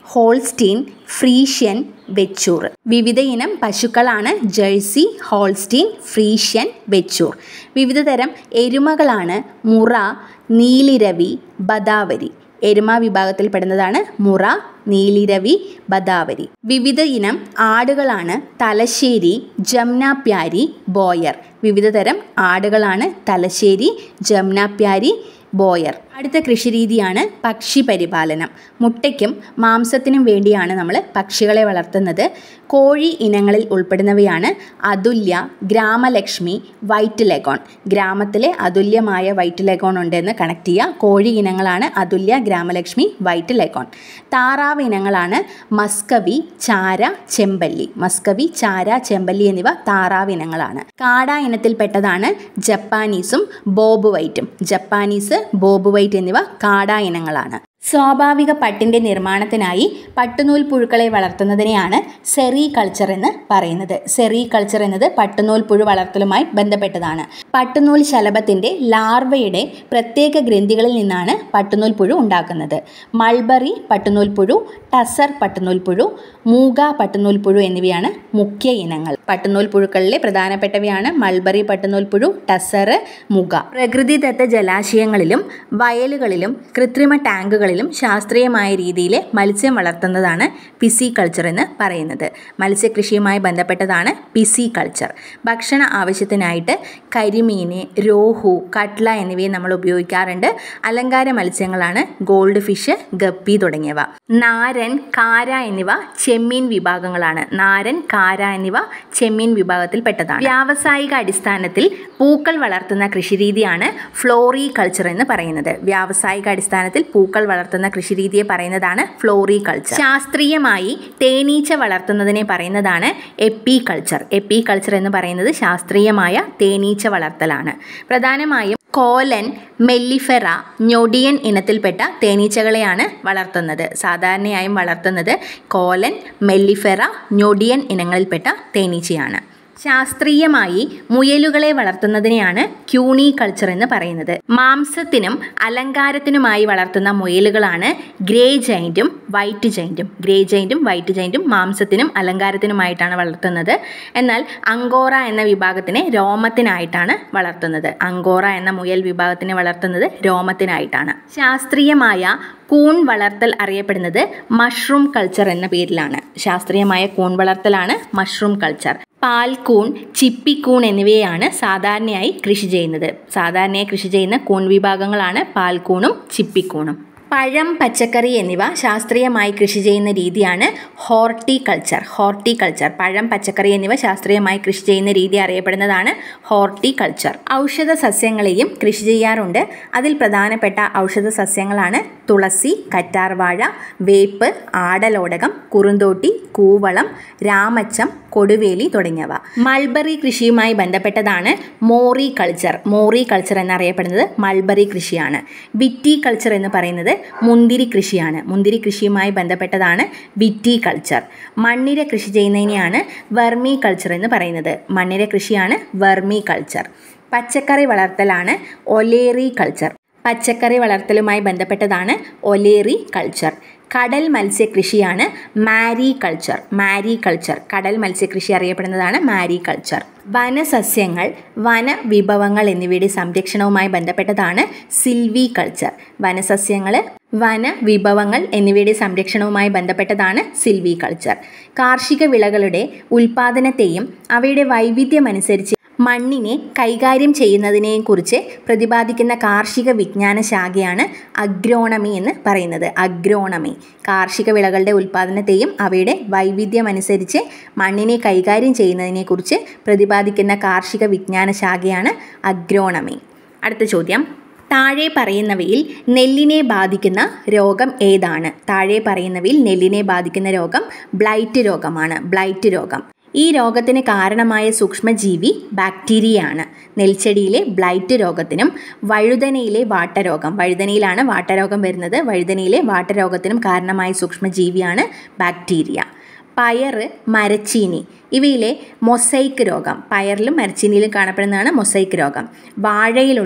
ഹോൾസ്റ്റീൻ, ഫ്രീഷ്യൻ, വെച്ചൂർ. വിവിധ ഇനം പശുക്കളാണ് ജേഴ്സി, ഹോൾസ്റ്റീൻ, ഫ്രീഷ്യൻ, വെച്ചൂർ. വിവിധ തരം എരുമകളാണ് മുറ, നീലിരവി, ബദാവരി. എരുമ വിഭാഗത്തിൽപ്പെടുന്നതാണ് മുറ, നീലിരവി, ബദാവരി. വിവിധ ഇനം ആടുകളാണ് തലശ്ശേരി, ജംനാപ്യാരി, ബോയർ. വിവിധ തരം ആടുകളാണ് തലശ്ശേരി, ജംനാപ്യാരി, ബോയർ. അടുത്ത കൃഷിരീതിയാണ് പക്ഷി പരിപാലനം. മുട്ടയ്ക്കും മാംസത്തിനും വേണ്ടിയാണ് നമ്മൾ പക്ഷികളെ വളർത്തുന്നത്. കോഴി ഇനങ്ങളിൽ ഉൾപ്പെടുന്നവയാണ് അതുല്യ, ഗ്രാമലക്ഷ്മി, വൈറ്റ് ലെഗോൺ. ഗ്രാമത്തിലെ അതുല്യമായ വൈറ്റ് ലെഗോൺ ഉണ്ടെന്ന് കണക്ട് ചെയ്യുക. കോഴി ഇനങ്ങളാണ് അതുല്യ, ഗ്രാമലക്ഷ്മി, വൈറ്റ് ലെഗോൺ. താറാവ് ഇനങ്ങളാണ് മസ്കവി, ചാര, ചെമ്പല്ലി. മസ്കവി, ചാര, ചെമ്പല്ലി എന്നിവ താറാവ് ഇനങ്ങളാണ്. കാട ഇനത്തിൽപ്പെട്ടതാണ് ജപ്പാനീസും ബോബ് വൈറ്റും. ജപ്പാനീസ്, ബോബ് വൈറ്റ് എന്നിവ കാട ഇനങ്ങളാണ്. സ്വാഭാവിക പട്ടിൻ്റെ നിർമ്മാണത്തിനായി പട്ടുനൂൽ പുഴുക്കളെ വളർത്തുന്നതിനെയാണ് സെറികൾച്ചർ എന്ന് പറയുന്നത്. സെറികൾച്ചർ എന്നത് പട്ടുനൂൽ പുഴു വളർത്തലുമായി ബന്ധപ്പെട്ടതാണ്. പട്ടുനൂൽ ശലഭത്തിൻ്റെ ലാർവയുടെ പ്രത്യേക ഗ്രന്ഥികളിൽ നിന്നാണ് പട്ടുനൂൽ പുഴു ഉണ്ടാക്കുന്നത്. മൾബറി പട്ടുനൂൽ പുഴു, ടസർ പട്ടുനൂൽ പുഴു, മൂഗ പട്ടുനൂൽ പുഴു എന്നിവയാണ് മുഖ്യ ഇനങ്ങൾ. പട്ടുനൂൽ പുഴുക്കളിലെ പ്രധാനപ്പെട്ടവയാണ് മൾബറി പട്ടുനൂൽ പുഴു, ടസർ, മുഗ. പ്രകൃതിദത്ത ജലാശയങ്ങളിലും വയലുകളിലും കൃത്രിമ ടാങ്കുകളിലും ശാസ്ത്രീയമായ രീതിയിൽ മത്സ്യം വളർത്തുന്നതാണ് പിസികൾച്ചർ എന്ന് പറയുന്നത്. മത്സ്യകൃഷിയുമായി ബന്ധപ്പെട്ടതാണ് പിസികൾച്ചർ. ഭക്ഷണ ആവശ്യത്തിനായിട്ട് കരിമീന്, രോഹു, കട്ല എന്നിവയെ നമ്മൾ ഉപയോഗിക്കാറുണ്ട്. അലങ്കാര മത്സ്യങ്ങളാണ് ഗോൾഡ് ഫിഷ്, ഗപ്പി തുടങ്ങിയവ. നാരൻ, കാര എന്നിവ ചെമ്മീൻ വിഭാഗങ്ങളാണ്. നാരൻ, കാര എന്നിവ ചെമ്മീൻ വിഭാഗത്തിൽപ്പെട്ടതാണ്. വ്യാവസായിക അടിസ്ഥാനത്തിൽ പൂക്കൾ വളർത്തുന്ന കൃഷിരീതിയാണ് ഫ്ലോറികൾച്ചർ എന്ന് പറയുന്നത്. വ്യാവസായിക അടിസ്ഥാനത്തിൽ പൂക്കൾ വളർത്തുന്ന കൃഷിരീതിയെ പറയുന്നതാണ് ഫ്ലോറികൾച്ചർ. ശാസ്ത്രീയമായി തേനീച്ച വളർത്തുന്നതിനെ പറയുന്നതാണ് എപ്പികൾച്ചർ. എപ്പികൾച്ചർ എന്ന് പറയുന്നത് ശാസ്ത്രീയമായ തേനീച്ച വളർത്തലാണ്. പ്രധാനമായും കോലൻ, മെല്ലിഫെറ, ഞൊടിയൻ ഇനത്തിൽപ്പെട്ട തേനീച്ചകളെയാണ് വളർത്തുന്നത്. സാധാരണയായും വളർത്തുന്നത് കോലൻ, മെല്ലിഫെറ, ഞൊടിയൻ ഇനങ്ങളിൽപ്പെട്ട തേനീച്ചയാണ്. ശാസ്ത്രീയമായി മുയലുകളെ വളർത്തുന്നതിനെയാണ് ക്യൂണികൾച്ചർ എന്ന് പറയുന്നത്. മാംസത്തിനും അലങ്കാരത്തിനുമായി വളർത്തുന്ന മുയലുകളാണ് ഗ്രേ ജൈൻറ്റും വൈറ്റ് ജൈൻറ്റും. ഗ്രേ ജൈൻറ്റും വൈറ്റ് ജൈൻറ്റും മാംസത്തിനും അലങ്കാരത്തിനുമായിട്ടാണ് വളർത്തുന്നത്. എന്നാൽ അങ്കോറ എന്ന വിഭാഗത്തിനെ രോമത്തിനായിട്ടാണ് വളർത്തുന്നത്. അങ്കോറ എന്ന മുയൽ വിഭാഗത്തിനെ വളർത്തുന്നത് രോമത്തിനായിട്ടാണ്. ശാസ്ത്രീയമായ കൂൺ വളർത്തൽ അറിയപ്പെടുന്നത് മഷ്റൂം കൾച്ചർ എന്ന പേരിലാണ്. ശാസ്ത്രീയമായ കൂൺ വളർത്തലാണ് മഷ്റൂം കൾച്ചർ. പാൽക്കൂൺ, ചിപ്പിക്കൂൺ എന്നിവയാണ് സാധാരണയായി കൃഷി ചെയ്യുന്നത്. സാധാരണയായി കൃഷി ചെയ്യുന്ന കൂൺ വിഭാഗങ്ങളാണ് പാൽക്കൂണും ചിപ്പിക്കൂണും. പഴം, പച്ചക്കറി എന്നിവ ശാസ്ത്രീയമായി കൃഷി ചെയ്യുന്ന രീതിയാണ് ഹോർട്ടികൾച്ചർ. ഹോർട്ടികൾച്ചർ പഴം, പച്ചക്കറി എന്നിവ ശാസ്ത്രീയമായി കൃഷി ചെയ്യുന്ന രീതി അറിയപ്പെടുന്നതാണ് ഹോർട്ടികൾച്ചർ. ഔഷധ സസ്യങ്ങളെയും കൃഷി ചെയ്യാറുണ്ട്. അതിൽ പ്രധാനപ്പെട്ട ഔഷധ സസ്യങ്ങളാണ് തുളസി, കറ്റാർവാഴ, വേപ്പ്, ആടലോടകം, കുറുന്തോട്ടി, കൂവളം, രാമച്ചം, കൊടുവേലി തുടങ്ങിയവ. മൾബറി കൃഷിയുമായി ബന്ധപ്പെട്ടതാണ് മോറി കൾച്ചർ. മോറി കൾച്ചർ എന്നറിയപ്പെടുന്നത് മൾബറി കൃഷിയാണ്. വിറ്റി കൾച്ചർ എന്ന് പറയുന്നത് മുന്തിരി കൃഷിയാണ്. മുന്തിരി കൃഷിയുമായി ബന്ധപ്പെട്ടതാണ് വിറ്റി കൾച്ചർ. മണ്ണിര കൃഷി ചെയ്യുന്നതിനെയാണ് വെർമി കൾച്ചർ എന്ന് പറയുന്നത്. മണ്ണിര കൃഷിയാണ് വെർമി കൾച്ചർ. പച്ചക്കറി വളർത്തലാണ് ഒലേറി കൾച്ചർ. പച്ചക്കറി വളർത്തലുമായി ബന്ധപ്പെട്ടതാണ് ഒലേറി കൾച്ചർ. കടൽ മത്സ്യകൃഷിയാണ് മാരി കൾച്ചർ. മാരി കൾച്ചർ കടൽ മത്സ്യകൃഷി അറിയപ്പെടുന്നതാണ് മാരി കൾച്ചർ. വനസസ്യങ്ങൾ, വനവിഭവങ്ങൾ എന്നിവയുടെ സംരക്ഷണവുമായി ബന്ധപ്പെട്ടതാണ് സിൽവി കൾച്ചർ. വനസസ്യങ്ങൾ, വനവിഭവങ്ങൾ എന്നിവയുടെ സംരക്ഷണവുമായി ബന്ധപ്പെട്ടതാണ് സിൽവി കൾച്ചർ. കാർഷിക വിളകളുടെ ഉൽപ്പാദനത്തെയും അവയുടെ വൈവിധ്യമനുസരിച്ച് മണ്ണിനെ കൈകാര്യം ചെയ്യുന്നതിനെക്കുറിച്ച് പ്രതിപാദിക്കുന്ന കാർഷിക വിജ്ഞാന ശാഖയാണ് അഗ്രോണമി എന്ന് പറയുന്നത്. അഗ്രോണമി കാർഷിക വിളകളുടെ ഉൽപ്പാദനത്തെയും അവയുടെ വൈവിധ്യമനുസരിച്ച് മണ്ണിനെ കൈകാര്യം ചെയ്യുന്നതിനെക്കുറിച്ച് പ്രതിപാദിക്കുന്ന കാർഷിക വിജ്ഞാന ശാഖയാണ് അഗ്രോണമി. അടുത്ത ചോദ്യം, താഴെ പറയുന്നവയിൽ നെല്ലിനെ ബാധിക്കുന്ന രോഗം ഏതാണ്? താഴെ പറയുന്നവയിൽ നെല്ലിനെ ബാധിക്കുന്ന രോഗം ബ്ലൈറ്റ് രോഗമാണ്. ബ്ലൈറ്റ് രോഗം. ഈ രോഗത്തിന് കാരണമായ സൂക്ഷ്മജീവി ബാക്ടീരിയയാണ്. നെൽച്ചെടിയിലെ ബ്ലൈറ്റ് രോഗത്തിനും വഴുതനയിലെ വാട്ടരോഗം, വഴുതനയിലാണ് വാട്ടരോഗം വരുന്നത്, വഴുതനയിലെ വാട്ടരോഗത്തിനും കാരണമായ സൂക്ഷ്മജീവിയാണ് ബാക്ടീരിയ. പയർ, മരച്ചീനി ഇവയിലെ മൊസൈക്ക് രോഗം, പയറിലും മരച്ചീനിയിലും കാണപ്പെടുന്നതാണ് മൊസൈക്ക് രോഗം. വാഴയിലുള്ള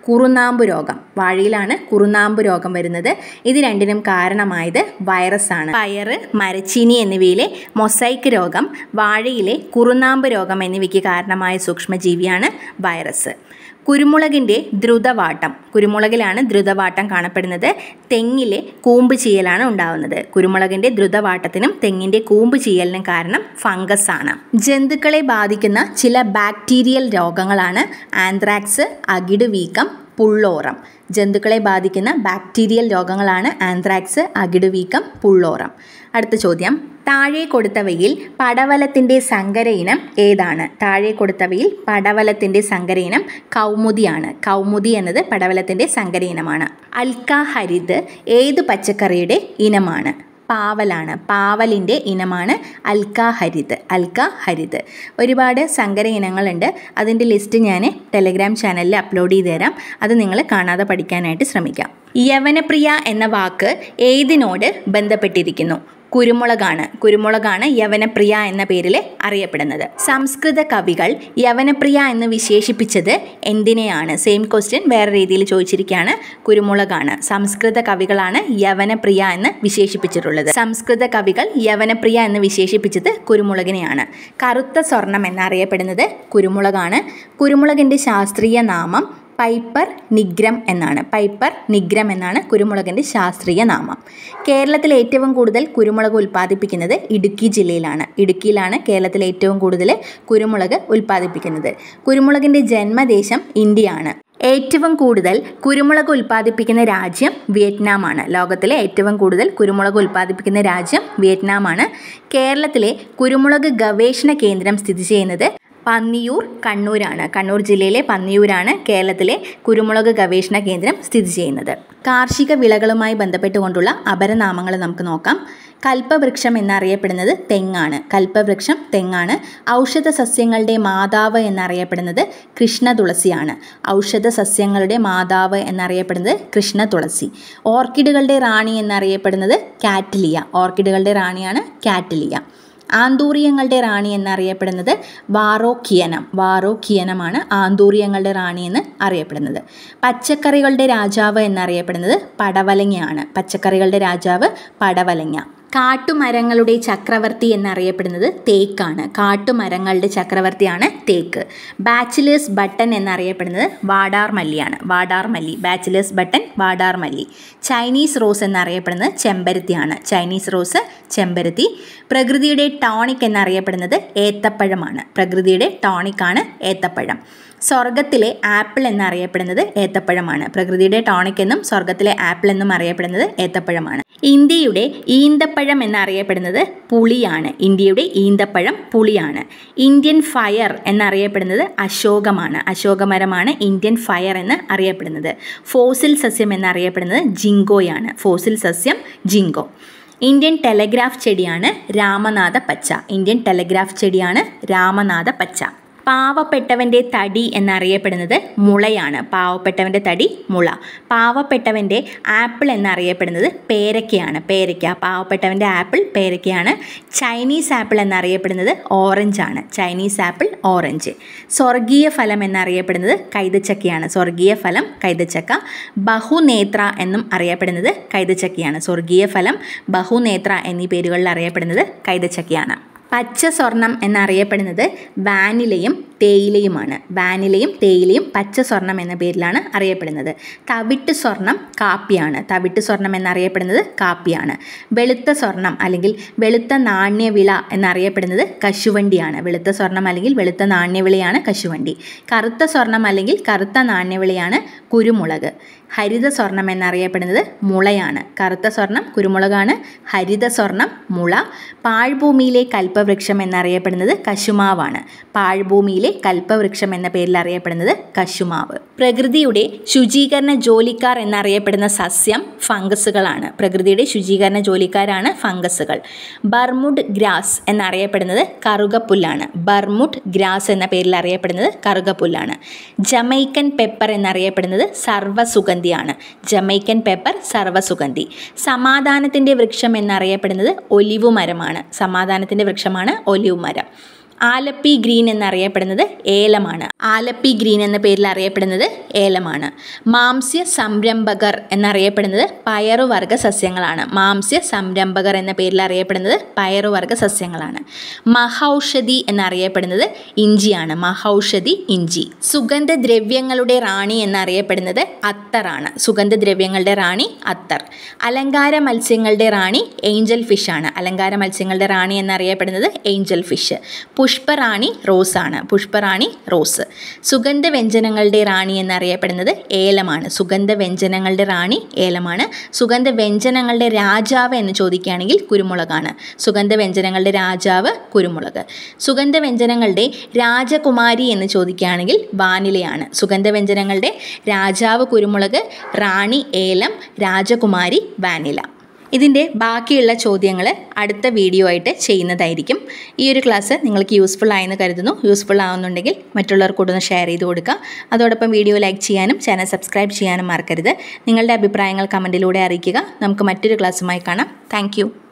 കുറുനാമ്പ് രോഗം. വാഴയിലാണ് കുറുനാമ്പ് രോഗം വരുന്നത്. ഇത് രണ്ടിനും കാരണമായത് വൈറസാണ്. പയറ്, മരച്ചീനി എന്നിവയിലെ മൊസൈക്ക് രോഗം, വാഴയിലെ കുറുനാമ്പ് രോഗം എന്നിവയ്ക്ക് കാരണമായ സൂക്ഷ്മജീവിയാണ് വൈറസ്. കുരുമുളകിൻ്റെ ദ്രുതവാട്ടം. കുരുമുളകിലാണ് ദ്രുതവാട്ടം കാണപ്പെടുന്നത്. തെങ്ങിലെ കൂമ്പ് ചീയലാണ് ഉണ്ടാവുന്നത്. കുരുമുളകിൻ്റെ ദ്രുതവാട്ടത്തിനും തെങ്ങിൻ്റെ കൂമ്പ് ചീയലിനും കാരണം ഫംഗസ് ആണ്. ജന്തുക്കളെ ബാധിക്കുന്ന ചില ബാക്ടീരിയൽ രോഗങ്ങളാണ് ആന്ത്രാക്സ്, അകിട് വീക്കം, പുള്ളോറം. ജന്തുക്കളെ ബാധിക്കുന്ന ബാക്ടീരിയൽ രോഗങ്ങളാണ് ആന്ത്രാക്സ്, അകിട് വീക്കം, പുള്ളോറം. അടുത്ത ചോദ്യം, താഴെ കൊടുത്തവയിൽ പടവലത്തിൻ്റെ സങ്കര ഇനം ഏതാണ്? താഴെ കൊടുത്തവയിൽ പടവലത്തിൻ്റെ സങ്കര ഇനം കൗമുദിയാണ്. കൗമുദി എന്നത് പടവലത്തിൻ്റെ സങ്കര ഇനമാണ്. അൽക്കാഹരിത് ഏത് പച്ചക്കറിയുടെ ഇനമാണ്? പാവലാണ്. പാവലിൻ്റെ ഇനമാണ് അൽക്കാഹരിത്. അൽക്കാഹരിത്. ഒരുപാട് സങ്കര ഇനങ്ങളുണ്ട്. അതിൻ്റെ ലിസ്റ്റ് ഞാൻ ടെലഗ്രാം ചാനലിൽ അപ്ലോഡ് ചെയ്ത് തരാം. അത് നിങ്ങൾ കാണാതെ പഠിക്കാനായിട്ട് ശ്രമിക്കാം. യവനപ്രിയ എന്ന വാക്ക് ഏതിനോട് ബന്ധപ്പെട്ടിരിക്കുന്നു? കുരുമുളകാണ്. കുരുമുളകാണ് യവനപ്രിയ എന്ന പേരിൽ അറിയപ്പെടുന്നത്. സംസ്കൃത കവികൾ യവനപ്രിയ എന്ന് വിശേഷിപ്പിച്ചത് എന്തിനെയാണ്? സെയിം ക്വസ്റ്റ്യൻ വേറെ രീതിയിൽ ചോദിച്ചിരിക്കുകയാണ്. കുരുമുളകാണ്. സംസ്കൃത കവികളാണ് യവനപ്രിയ എന്ന് വിശേഷിപ്പിച്ചിട്ടുള്ളത്. സംസ്കൃത കവികൾ യവനപ്രിയ എന്ന് വിശേഷിപ്പിച്ചത് കുരുമുളകിനെയാണ്. കറുത്ത സ്വർണം എന്നറിയപ്പെടുന്നത് കുരുമുളകാണ്. കുരുമുളകിൻ്റെ ശാസ്ത്രീയ നാമം പൈപ്പർ നിഗ്രം എന്നാണ്. പൈപ്പർ നിഗ്രം എന്നാണ് കുരുമുളകിൻ്റെ ശാസ്ത്രീയ നാമം. കേരളത്തിൽ ഏറ്റവും കൂടുതൽ കുരുമുളക് ഉൽപ്പാദിപ്പിക്കുന്നത് ഇടുക്കി ജില്ലയിലാണ്. ഇടുക്കിയിലാണ് കേരളത്തിൽ ഏറ്റവും കൂടുതൽ കുരുമുളക് ഉൽപ്പാദിപ്പിക്കുന്നത്. കുരുമുളകിൻ്റെ ജന്മദേശം ഇന്ത്യയാണ്. ഏറ്റവും കൂടുതൽ കുരുമുളക് ഉൽപ്പാദിപ്പിക്കുന്ന രാജ്യം വിയറ്റ്നാമാണ്. ലോകത്തിലെ ഏറ്റവും കൂടുതൽ കുരുമുളക് ഉൽപ്പാദിപ്പിക്കുന്ന രാജ്യം വിയറ്റ്നാമാണ്. കേരളത്തിലെ കുരുമുളക് ഗവേഷണ കേന്ദ്രം സ്ഥിതി ചെയ്യുന്നത് പന്നിയൂർ, കണ്ണൂരാണ്. കണ്ണൂർ ജില്ലയിലെ പന്നിയൂരാണ് കേരളത്തിലെ കുരുമുളക് ഗവേഷണ കേന്ദ്രം സ്ഥിതി ചെയ്യുന്നത്. കാർഷിക വിളകളുമായി ബന്ധപ്പെട്ടുകൊണ്ടുള്ള അപരനാമങ്ങൾ നമുക്ക് നോക്കാം. കൽപ്പവൃക്ഷം എന്നറിയപ്പെടുന്നത് തെങ്ങാണ്. കൽപ്പവൃക്ഷം തെങ്ങാണ്. ഔഷധ സസ്യങ്ങളുടെ മാതാവ് എന്നറിയപ്പെടുന്നത് കൃഷ്ണ തുളസിയാണ്. ഔഷധ സസ്യങ്ങളുടെ മാതാവ് എന്നറിയപ്പെടുന്നത് കൃഷ്ണ തുളസി. ഓർക്കിഡുകളുടെ റാണി എന്നറിയപ്പെടുന്നത് കാറ്റിലിയ. ഓർക്കിഡുകളുടെ റാണിയാണ് കാറ്റിലിയ. ആന്തൂറിയങ്ങളുടെ റാണി എന്നറിയപ്പെടുന്നത് വാറോക്കിയനം. വാറോക്കിയനമാണ് ആന്തൂറിയങ്ങളുടെ റാണി എന്ന് അറിയപ്പെടുന്നത്. പച്ചക്കറികളുടെ രാജാവ് എന്നറിയപ്പെടുന്നത് പടവലങ്ങയാണ്. പച്ചക്കറികളുടെ രാജാവ് പടവലങ്ങ. കാട്ടുമരങ്ങളുടെ ചക്രവർത്തി എന്നറിയപ്പെടുന്നത് തേക്കാണ്. കാട്ടുമരങ്ങളുടെ ചക്രവർത്തിയാണ് തേക്ക്. ബാച്ചിലേഴ്സ് ബട്ടൺ എന്നറിയപ്പെടുന്നത് വാടാർ മല്ലിയാണ്. വാടാർ മല്ലി. ബാച്ചിലേഴ്സ് ബട്ടൺ, വാടാർ മല്ലി. ചൈനീസ് റോസ് എന്നറിയപ്പെടുന്നത് ചെമ്പരത്തിയാണ്. ചൈനീസ് റോസ്, ചെമ്പരത്തി. പ്രകൃതിയുടെ ടോണിക് എന്നറിയപ്പെടുന്നത് ഏത്തപ്പഴമാണ്. പ്രകൃതിയുടെ ടോണിക്കാണ് ഏത്തപ്പഴം. സ്വർഗത്തിലെ ആപ്പിൾ എന്നറിയപ്പെടുന്നത് ഏത്തപ്പഴമാണ്. പ്രകൃതിയുടെ ടോണിക് എന്നും സ്വർഗത്തിലെ ആപ്പിൾ എന്നും അറിയപ്പെടുന്നത് ഏത്തപ്പഴമാണ്. ഇന്ത്യയുടെ ഈന്തപ്പഴം എന്നറിയപ്പെടുന്നത് പുളിയാണ്. ഇന്ത്യയുടെ ഈന്തപ്പഴം പുളിയാണ്. ഇന്ത്യൻ ഫയർ എന്നറിയപ്പെടുന്നത് അശോകമാണ്. അശോകമരമാണ് ഇന്ത്യൻ ഫയർ എന്ന് അറിയപ്പെടുന്നത്. ഫോസിൽ സസ്യം എന്നറിയപ്പെടുന്നത് ജിങ്കോയാണ്. ഫോസിൽ സസ്യം ജിങ്കോ. ഇന്ത്യൻ ടെലഗ്രാഫ് ചെടിയാണ് രാമനാഥ പച്ച. ഇന്ത്യൻ ടെലഗ്രാഫ് ചെടിയാണ് രാമനാഥ പച്ച. പാവപ്പെട്ടവൻ്റെ തടി എന്നറിയപ്പെടുന്നത് മുളയാണ്. പാവപ്പെട്ടവൻ്റെ തടി മുള. പാവപ്പെട്ടവൻ്റെ ആപ്പിൾ എന്നറിയപ്പെടുന്നത് പേരയ്ക്കയാണ്. പേരയ്ക്ക. പാവപ്പെട്ടവൻ്റെ ആപ്പിൾ പേരയ്ക്കയാണ്. ചൈനീസ് ആപ്പിൾ എന്നറിയപ്പെടുന്നത് ഓറഞ്ചാണ്. Chinese apple orange. സ്വർഗീയ ഫലം എന്നറിയപ്പെടുന്നത് കൈതച്ചക്കയാണ്. സ്വർഗീയ ഫലം കൈതച്ചക്ക. ബഹുനേത്ര എന്നും അറിയപ്പെടുന്നത് കൈതച്ചക്കയാണ്. സ്വർഗീയ ഫലം, ബഹുനേത്ര എന്നീ പേരുകളിൽ അറിയപ്പെടുന്നത് കൈതച്ചക്കയാണ്. പച്ച സ്വർണം എന്നറിയപ്പെടുന്നത് വാനിലയും തേയിലയുമാണ്. വാനിലയും തേയിലയും പച്ച സ്വർണം എന്ന പേരിലാണ് അറിയപ്പെടുന്നത്. തവിട്ട് സ്വർണം കാപ്പിയാണ്. തവിട്ട് സ്വർണം എന്നറിയപ്പെടുന്നത് കാപ്പിയാണ്. വെളുത്ത സ്വർണം അല്ലെങ്കിൽ വെളുത്ത നാണ്യവിള എന്നറിയപ്പെടുന്നത് കശുവണ്ടിയാണ്. വെളുത്ത സ്വർണം അല്ലെങ്കിൽ വെളുത്ത നാണ്യവിളയാണ് കശുവണ്ടി. കറുത്ത സ്വർണം അല്ലെങ്കിൽ കറുത്ത നാണ്യവിളയാണ് കുരുമുളക്. ഹരിത സ്വർണം എന്നറിയപ്പെടുന്നത് മുളയാണ്. കറുത്ത സ്വർണം കുരുമുളകാണ്. ഹരിത സ്വർണം മുള. പാഴ്ഭൂമിയിലെ കൽപ്പവൃക്ഷം എന്നറിയപ്പെടുന്നത് കശുമാവാണ്. പാഴ്ഭൂമിയിലെ കൽപ്പവൃക്ഷം എന്ന പേരിൽ അറിയപ്പെടുന്നത് കശുമാവ്. പ്രകൃതിയുടെ ശുചീകരണ ജോലിക്കാർ എന്നറിയപ്പെടുന്ന സസ്യം ഫംഗസുകളാണ്. പ്രകൃതിയുടെ ശുചീകരണ ജോലിക്കാരാണ് ഫംഗസുകൾ. ബർമുഡ് ഗ്രാസ് എന്നറിയപ്പെടുന്നത് കറുകപ്പുല്ലാണ്. ബർമുഡ് ഗ്രാസ് എന്ന പേരിൽ അറിയപ്പെടുന്നത് കറുകപ്പുല്ലാണ്. ജമൈക്കൻ പെപ്പർ എന്നറിയപ്പെടുന്നത് സർവ്വസുഗന്ധിയാണ്. Jamaican pepper സർവ്വസുഗന്ധി. സമാധാനത്തിൻ്റെ വൃക്ഷം എന്നറിയപ്പെടുന്നത് ഒലിവ് മരമാണ്. സമാധാനത്തിൻ്റെ വൃക്ഷമാണ് ഒലിവ് മരം. ആലപ്പി ഗ്രീൻ എന്നറിയപ്പെടുന്നത് ഏലമാണ്. ആലപ്പി ഗ്രീൻ എന്ന പേരിൽ അറിയപ്പെടുന്നത് ഏലമാണ്. മാംസ്യ സംരംഭകർ എന്നറിയപ്പെടുന്നത് പയറുവർഗ്ഗ സസ്യങ്ങളാണ്. മാംസ്യ സംരംഭകർ എന്ന പേരിൽ അറിയപ്പെടുന്നത് പയറുവർഗ്ഗ സസ്യങ്ങളാണ്. മഹൌഷധി എന്നറിയപ്പെടുന്നത് ഇഞ്ചിയാണ്. മഹൌഷധി ഇഞ്ചി. സുഗന്ധദ്രവ്യങ്ങളുടെ റാണി എന്നറിയപ്പെടുന്നത് അത്തറാണ്. സുഗന്ധദ്രവ്യങ്ങളുടെ റാണി അത്തർ. അലങ്കാര മത്സ്യങ്ങളുടെ റാണി ഏഞ്ചൽ ഫിഷ് ആണ്. അലങ്കാര മത്സ്യങ്ങളുടെ റാണി എന്നറിയപ്പെടുന്നത് ഏഞ്ചൽ ഫിഷ്. പുഷ്പറാണി റോസാണ്. പുഷ്പറാണി റോസ്. സുഗന്ധവ്യഞ്ജനങ്ങളുടെ റാണി എന്നറിയപ്പെടുന്നത് ഏലമാണ്. സുഗന്ധവ്യഞ്ജനങ്ങളുടെ റാണി ഏലമാണ്. സുഗന്ധവ്യഞ്ജനങ്ങളുടെ രാജാവ് എന്ന് ചോദിക്കുകയാണെങ്കിൽ കുരുമുളകാണ്. സുഗന്ധവ്യഞ്ജനങ്ങളുടെ രാജാവ് കുരുമുളക്. സുഗന്ധവ്യഞ്ജനങ്ങളുടെ രാജകുമാരി എന്ന് ചോദിക്കുകയാണെങ്കിൽ വാനിലയാണ്. സുഗന്ധവ്യഞ്ജനങ്ങളുടെ രാജാവ് കുരുമുളക്, റാണി ഏലം, രാജകുമാരി വാനില. ഇതിൻ്റെ ബാക്കിയുള്ള ചോദ്യങ്ങൾ അടുത്ത വീഡിയോ ആയിട്ട് ചെയ്യുന്നതായിരിക്കും. ഈ ഒരു ക്ലാസ് നിങ്ങൾക്ക് യൂസ്ഫുൾ ആയെന്ന് കരുതുന്നു. യൂസ്ഫുൾ ആവുന്നുണ്ടെങ്കിൽ മറ്റുള്ളവർക്ക് കൂടെ ഒന്ന് ഷെയർ ചെയ്ത് കൊടുക്കുക. അതോടൊപ്പം വീഡിയോ ലൈക്ക് ചെയ്യാനും ചാനൽ സബ്സ്ക്രൈബ് ചെയ്യാനും മറക്കരുത്. നിങ്ങളുടെ അഭിപ്രായങ്ങൾ കമൻറ്റിലൂടെ അറിയിക്കുക. നമുക്ക് മറ്റൊരു ക്ലാസ്സുമായി കാണാം. താങ്ക്